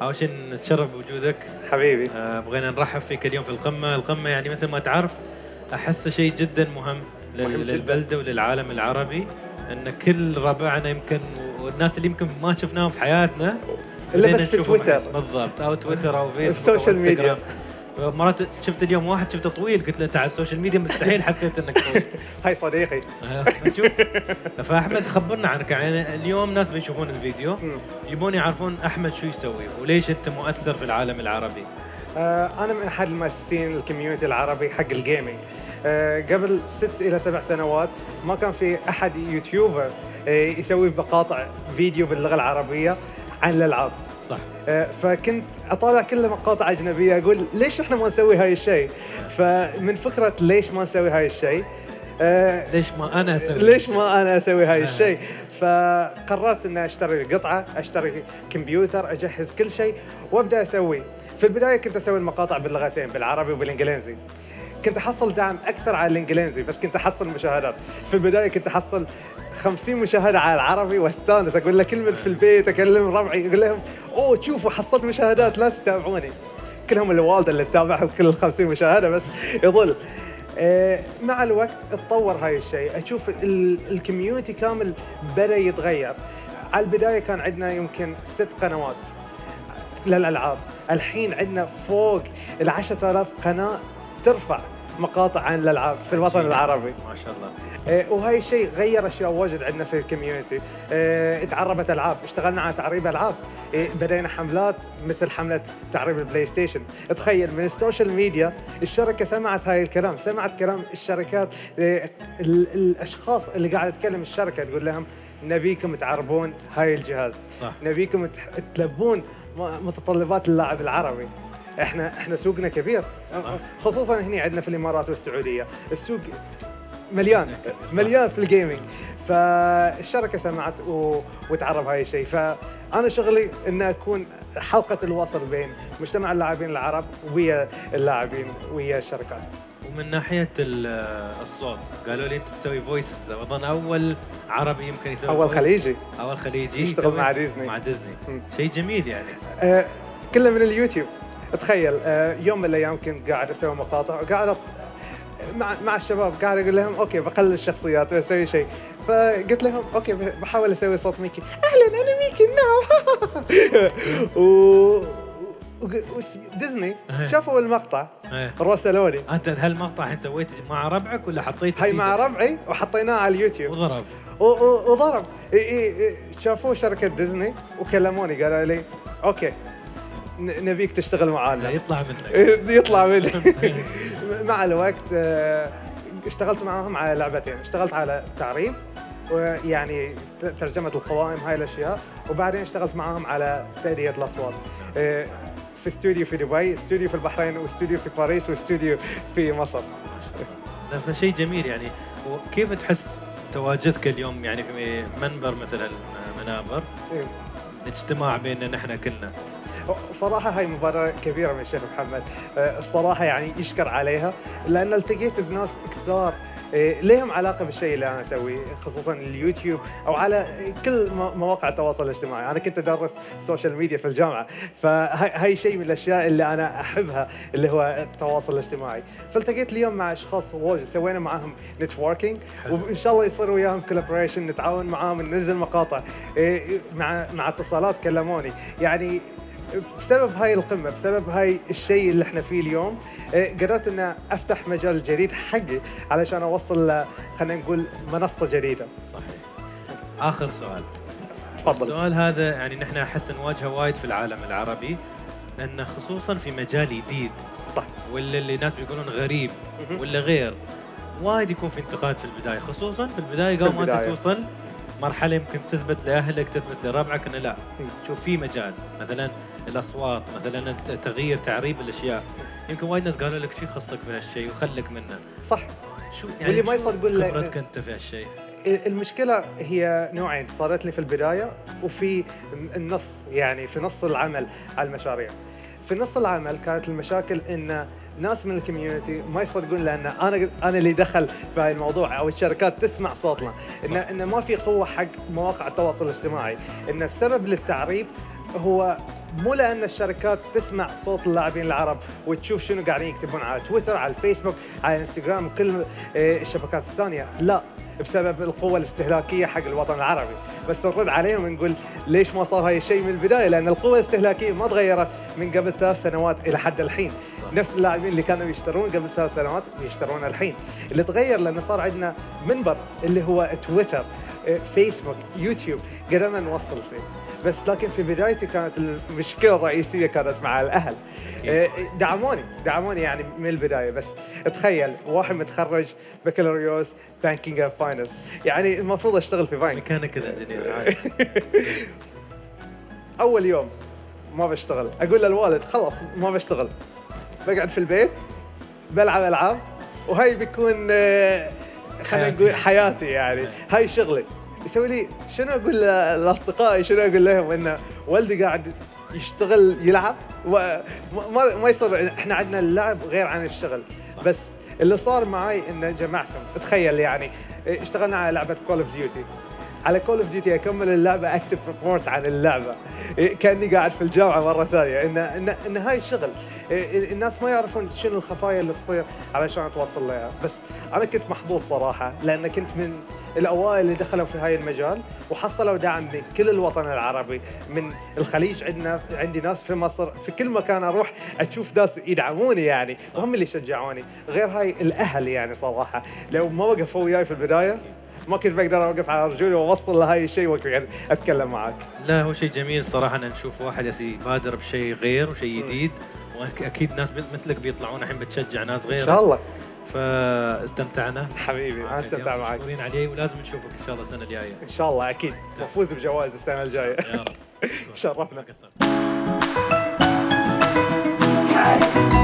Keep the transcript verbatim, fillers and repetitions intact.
اول شيء نتشرف بوجودك حبيبي. آه، بغينا نرحب فيك اليوم في القمه، القمه يعني مثل ما تعرف احسه شيء جدا مهم لل- للبلده وللعالم العربي، ان كل ربعنا يمكن والناس اللي يمكن ما شفناهم في حياتنا الا بدينا بس في نشوفهم تويتر. بالضبط، او تويتر او فيسبوك او السوشيال ميديا. انستغرام. مرات شفت اليوم واحد شفته طويل قلت له انت على السوشيال ميديا مستحيل حسيت انك طويل. هاي صديقي. شوف، فاحمد خبرنا عنك. يعني اليوم ناس بيشوفون الفيديو يبون يعرفون احمد شو يسوي وليش انت مؤثر في العالم العربي. آه انا من احد المؤسسين الكوميونتي العربي حق الجيمنج. آه قبل ست الى سبع سنوات ما كان في احد يوتيوبر آه يسوي مقاطع فيديو باللغه العربيه عن الالعاب. صح. آه فكنت اطالع كل مقاطع اجنبيه اقول ليش احنا ما نسوي هاي الشيء؟ فمن فكره ليش ما نسوي هاي الشيء آه ليش ما انا اسوي ليش ما انا اسوي هاي الشيء؟ فقررت اني اشتري قطعه، اشتري كمبيوتر، اجهز كل شيء وابدا اسوي. في البدايه كنت اسوي المقاطع باللغتين، بالعربي وبالانجليزي. كنت احصل دعم اكثر على الانجليزي بس كنت احصل مشاهدات. في البدايه كنت احصل خمسين مشاهده على العربي واستانس، اقول له كلمه في البيت، اكلم ربعي اقول لهم اوه شوفوا حصلت مشاهدات لا تتابعوني. كلهم الوالده اللي تتابعهم كل ال خمسين مشاهده بس يظل. آه مع الوقت اتطور هاي الشيء، اشوف الكوميونتي كامل بدا يتغير. على البدايه كان عندنا يمكن ست قنوات للالعاب، الحين عندنا فوق ال عشرة آلاف قناه ترفع مقاطع عن الالعاب في الوطن العربي. ما شاء الله. آه وهاي الشيء غير اشياء واجد عندنا في الكوميونتي. آه اتعربت العاب، اشتغلنا على تعريب العاب. آه بدينا حملات مثل حمله تعريب البلاي ستيشن. تخيل من السوشيال ميديا الشركه سمعت هاي الكلام، سمعت كلام الشركات. آه الاشخاص اللي قاعد تكلم الشركه تقول لهم نبيكم تعربون هاي الجهاز. صح. نبيكم تلبون متطلبات اللاعب العربي. احنا احنا سوقنا كبير. صح. خصوصا هنا عندنا في الامارات والسعوديه السوق مليان مليان في الجيمنج. فالشركه سمعت و... وتعرب هاي الشيء. فانا شغلي ان اكون حلقه الوصل بين مجتمع اللاعبين العرب ويا اللاعبين ويا الشركات. ومن ناحيه الصوت قالوا لي انت تسوي فويسز، اظن اول عربي يمكن يسوي اول خليجي اول خليجي يشتغل مع ديزني. مع ديزني شيء جميل يعني. آه كله من اليوتيوب. تخيل آه يوم من الايام كنت قاعد اسوي مقاطع وقاعد مع مع الشباب قاعد اقول لهم اوكي بقلل الشخصيات واسوي شيء. فقلت لهم اوكي بحاول اسوي صوت ميكي. اهلا انا ميكي نعم. و وديزني شافوا المقطع راسلوني. انت هالمقطع الحين سويته مع ربعك ولا حطيته؟ هاي مع ربعي وحطيناه على اليوتيوب وضرب وضرب. شافوه شركه ديزني وكلموني قالوا لي اوكي نبيك تشتغل معانا. يطلع منك يطلع منك. مع الوقت اشتغلت معاهم على لعبتين، اشتغلت على تعريب ويعني ترجمة القوائم هاي الأشياء، وبعدين اشتغلت معاهم على تأدية الأصوات في استوديو في دبي، استوديو في البحرين، واستوديو في باريس، واستوديو في مصر. فشيء جميل يعني. وكيف تحس تواجدك اليوم يعني في منبر مثل المنابر اجتماع بيننا نحن كلنا؟ صراحة هاي مبادرة كبيرة من الشيخ محمد، الصراحة يعني يشكر عليها، لأن التقيت بناس كثار لهم علاقة بالشيء اللي أنا أسويه، خصوصاً اليوتيوب أو على كل مواقع التواصل الاجتماعي. أنا كنت أدرس سوشيال ميديا في الجامعة، فهاي شيء من الأشياء اللي أنا أحبها اللي هو التواصل الاجتماعي. فالتقيت اليوم مع أشخاص واجد، سوينا معهم نتوركينج، وإن شاء الله يصير وياهم كولابوريشن، نتعاون معاهم، ننزل مقاطع. مع مع اتصالات كلموني يعني. بسبب هاي القمة، بسبب هاي الشيء اللي احنا فيه اليوم، قدرت ان افتح مجال جديد حقي علشان اوصل خلينا نقول منصة جديدة. صحيح. اخر سؤال. تفضل. السؤال هذا يعني نحن احس نواجهه وايد في العالم العربي، انه خصوصا في مجال جديد. صح. ولا اللي الناس بيقولون غريب ولا غير، وايد يكون في انتقاد في البداية، خصوصا في البداية قبل ما انت توصل مرحلة يمكن تثبت لأهلك، تثبت لربعك أنه لا شوف في مجال، مثلا الأصوات، مثلا تغيير تعريب الأشياء. يمكن وايد ناس قالوا لك شو يخصك في هالشيء وخلك منه. صح. شو يعني واللي ما يصدق لك خبرتك أنت في هالشيء؟ المشكلة هي نوعين، صارت لي في البداية وفي النص، يعني في نص العمل على المشاريع. في نص العمل كانت المشاكل إن ناس من الكوميونتي ما يصدقون، لان انا انا اللي دخل في هاي الموضوع، او الشركات تسمع صوتنا، ان ان ما في قوه حق مواقع التواصل الاجتماعي، ان السبب للتعريب هو مو لان الشركات تسمع صوت اللاعبين العرب وتشوف شنو قاعدين يكتبون على تويتر، على الفيسبوك، على الانستغرام وكل الشبكات الثانيه، لا، بسبب القوة الاستهلاكية حق الوطن العربي. بس نرد عليهم ونقول ليش ما صار هاي الشيء من البداية؟ لأن القوة الاستهلاكية ما تغيرت من قبل ثلاث سنوات إلى حد الحين. صح. نفس اللاعبين اللي كانوا يشترون قبل ثلاث سنوات يشترون الحين. اللي تغير لأنه صار عندنا منبر اللي هو تويتر، فيسبوك، يوتيوب، قدرنا نوصل فيه. بس لكن في بدايتي كانت المشكلة الرئيسية كانت مع الأهل. دعموني دعموني يعني من البداية. بس تخيل واحد متخرج بكالوريوس بانكينج اند فاينانس، يعني المفروض اشتغل في بنك. ميكانيكال انجينير عادي. اول يوم ما بشتغل، اقول للوالد خلاص ما بشتغل، بقعد في البيت بلعب العاب وهاي بيكون خلينا نقول حياتي، يعني هاي شغلي. يسوي لي شنو اقول لاصدقائي، شنو اقول لهم ان والدي قاعد يشتغل يلعب وما ما, ما يصير. احنا عندنا اللعب غير عن الشغل. صح. بس اللي صار معي ان جمعتهم. تخيل يعني اشتغلنا على لعبه كول اوف ديوتي، على كول اوف ديوتي اكمل اللعبه اكتب ريبورت عن اللعبه كاني قاعد في الجامعه مره ثانيه. ان ان, إن هاي شغل. الناس ما يعرفون شنو الخفايا اللي تصير علشان توصل لها. بس انا كنت محظوظ صراحه لان كنت من الاوائل اللي دخلوا في هاي المجال وحصلوا دعم من كل الوطن العربي. من الخليج عندنا عندي ناس في مصر، في كل مكان اروح اشوف ناس يدعموني يعني، وهم اللي شجعوني. غير هاي الاهل يعني صراحه لو ما وقفوا وياي في البدايه ما كنت بقدر اوقف على رجولي واوصل لهاي الشيء وقت اتكلم معاك. لا هو شيء جميل صراحه ان نشوف واحد يبادر بشيء غير وشيء جديد، واكيد ناس مثلك بيطلعون الحين بتشجع ناس غير. ان شاء الله. فاستمتعنا حبيبي، انا استمتع معك. مشكورين عليه ولازم نشوفك ان شاء الله السنه الجايه. ان شاء الله اكيد نفوز بجوائز السنه الجايه. يا رب. شرفنا.